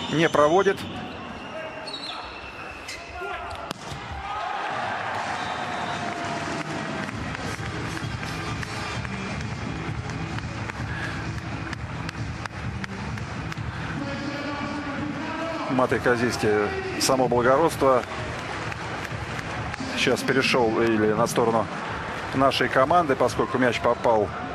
не проводит. Матвей Казийский, само благородство, сейчас перешел или на сторону нашей команды, поскольку мяч попал